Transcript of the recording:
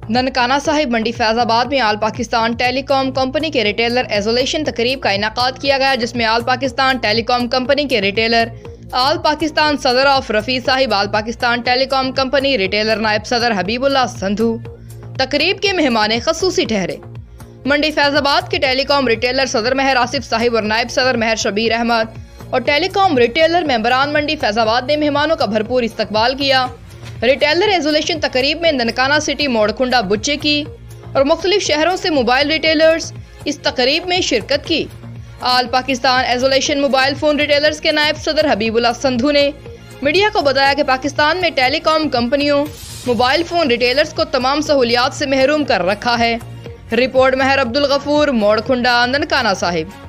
ननकाना साहिब मंडी फैजाबाद में all Pakistan telecom company के retailer association तकरीब का इनाकाद किया गया, जिसमें आल पाकिस्तान टेलीकॉम कंपनी के रिटेलर आल पाकिस्तान सदर ऑफ रफ़ी साहिब, all Pakistan telecom company retailer नायब सदर हबीबुल्लाह संधू तकरीब के मेहमान खसूसी ठहरे। मंडी फैजाबाद के टेलीकॉम रिटेलर सदर महर आसिफ साहिब और नायब सदर महर शबीर अहमद और टेलीकॉम रिटेलर मेंबरान मंडी फैजाबाद ने मेहमानों का भरपूर इस्तकबाल किया। रिटेलर एसोलेशन तकरीब में ननकाना सिटी, मोड़कुंडा, बुच्चे की और मुख्तलिफ शहरों से मोबाइल रिटेलर्स इस तकरीब में शिरकत की। All Pakistan association mobile phone retailers के नायब सदर हबीबुल्लाह संधू ने मीडिया को बताया कि पाकिस्तान में टेलीकॉम कंपनियों मोबाइल फ़ोन रिटेलर्स को तमाम सहूलियात से महरूम कर रखा है। रिपोर्ट महर अब्दुल गफूर, मोड़कुंडा, ननकाना साहिब।